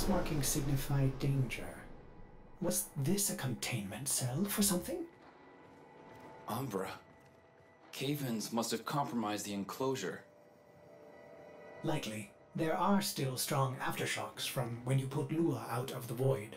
these markings signify danger. Was this a containment cell for something? Umbra. Cave-ins must have compromised the enclosure. Likely. There are still strong aftershocks from when you put Lua out of the void.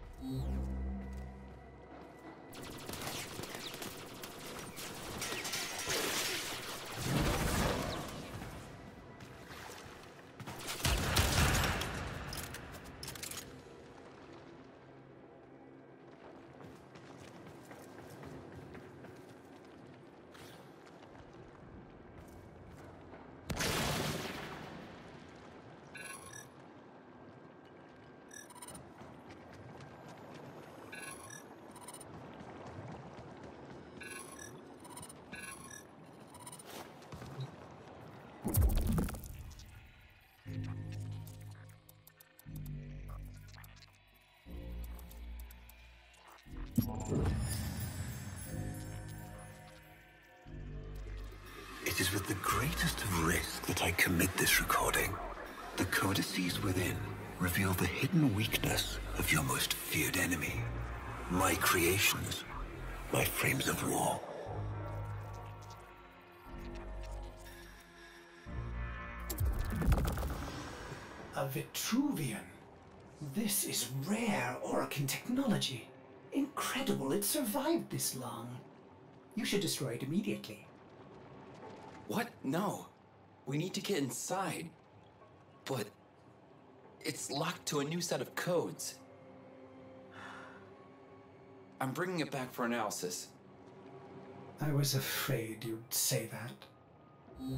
It is with the greatest of risk that I commit this recording. The codices within reveal the hidden weakness of your most feared enemy. My creations, my frames of war. A Vitruvian. This is rare Orokin technology. Incredible it survived this long. You should destroy it immediately. What? No. We need to get inside. But it's locked to a new set of codes. I'm bringing it back for analysis. I was afraid you'd say that.